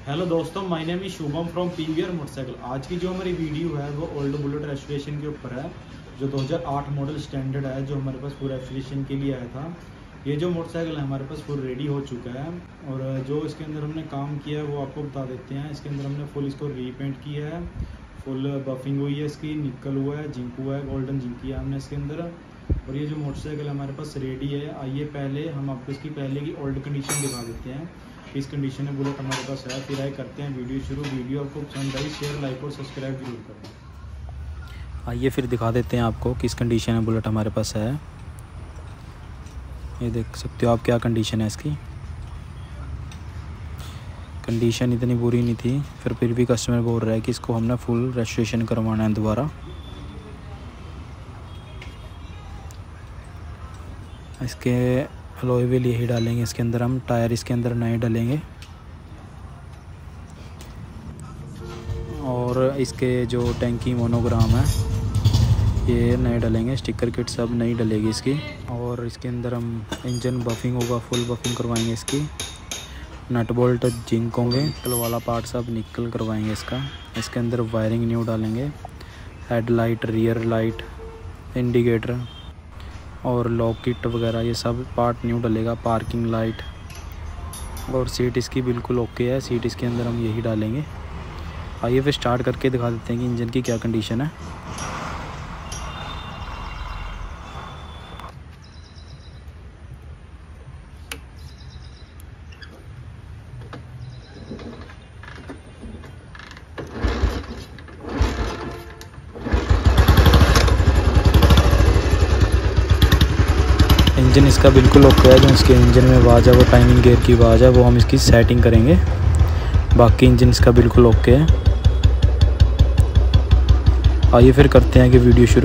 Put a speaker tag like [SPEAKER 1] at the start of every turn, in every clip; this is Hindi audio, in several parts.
[SPEAKER 1] हेलो दोस्तों, my name is Shubham from PVR motorcycle. आज की जो हमारी वीडियो है वो ओल्ड बुलेट रेस्टोरेशन के ऊपर है, जो 2008 मॉडल स्टैंडर्ड है, जो हमारे पास पूरा रेस्टोरेशन के लिए आया था। ये जो मोटरसाइकिल है हमारे पास फुल रेडी हो चुका है और जो इसके अंदर हमने काम किया है वो आपको बता देते हैं। इसके अंदर हमने फुल इसको रीपेंट किया है, फुल बफिंग हुई है, इसकी निकल हुआ है, जिंक हुआ है, गोल्डन जिंक किया हमने इसके अंदर। और ये जो मोटरसाइकिल हमारे पास रेडी है। आइए पहले हम आपको इसकी पहले की ओल्ड कंडीशन दिखा देते हैं, इस कंडीशन में बुलेट हमारे पास है। फिर आए करते हैं वीडियो शुरू। वीडियो आपको पसंद आई शेयर लाइक और सब्सक्राइब जरूर करें।
[SPEAKER 2] आइए फिर दिखा देते हैं आपको किस कंडीशन में बुलेट हमारे पास है। ये देख सकते हो आप क्या कंडीशन है इसकी। कंडीशन इतनी बुरी नहीं थी, फिर भी कस्टमर बोल रहा है कि इसको हमने फुल रेस्टोरेशन करवाना है दोबारा। इसके अलॉय व्हील यही डालेंगे इसके अंदर, हम टायर इसके अंदर नए डालेंगे और इसके जो टैंकी मोनोग्राम है ये नए डलेंगे। स्टिकर किट सब नई डलेगी इसकी। और इसके अंदर हम इंजन बफिंग होगा, फुल बफिंग करवाएंगे इसकी। नट बोल्ट जिंक होंगे, निकल वाला पार्ट सब निकल करवाएंगे इसका। इसके अंदर वायरिंग न्यू डालेंगे, हेडलाइट, रियर लाइट, इंडिकेटर और लॉक किट वगैरह ये सब पार्ट न्यू डलेगा। पार्किंग लाइट और सीट इसकी बिल्कुल ओके है, सीट इसके अंदर हम यही डालेंगे। आइए फिर स्टार्ट करके दिखा देते हैं कि इंजन की क्या कंडीशन है। इंजन इसका बिल्कुल ओके है। जो इसके इंजन में आवाज़ है वो टाइमिंग गियर की आवाज़ है, वो हम इसकी सेटिंग करेंगे। बाकी इंजन इसका बिल्कुल ओके है। आइए फिर करते हैं कि वीडियो शुरू।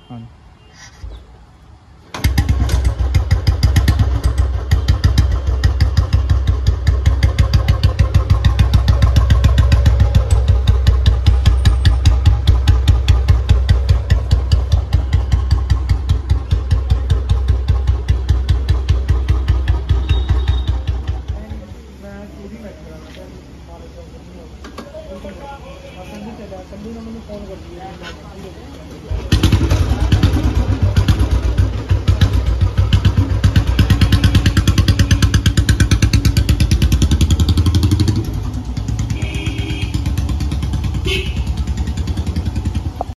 [SPEAKER 2] हाँ